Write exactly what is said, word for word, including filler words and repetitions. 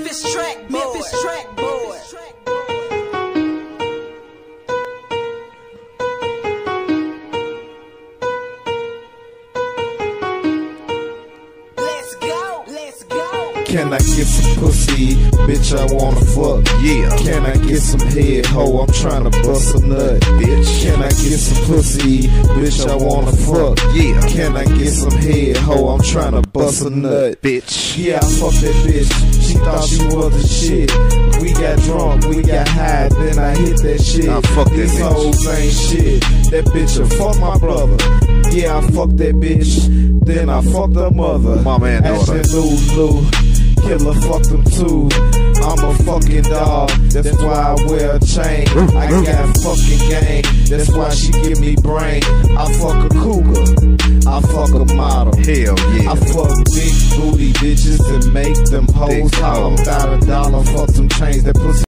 Memphis track, Memphis track boy. Let's go, let's go. Can I get some pussy? Bitch, I wanna fuck. Yeah. Can I get some head? Ho, I'm tryna bust a nut. Bitch. Can I get some pussy? Bitch, I wanna fuck. Yeah. Can I get some head? Ho, I'm tryna bust a nut. Bitch. Yeah, I fucked that bitch. She thought she was the shit. We got drunk, we got high, then I hit that shit. I fucked that These bitch. hoes ain't shit. That bitch a fuck my brother. Yeah, I fucked that bitch. Then I fucked her mother. Mama and daughter. Ashton Lulu. Killer fucked them too. I'm a fucking dog. That's why I wear a chain. I got fucking game. That's why she give me brain. I fuck a cougar. I fuck a model. Hell yeah. I fuck big booty bitches and make them hoes Big holler hoes. about a dollar. Fuck some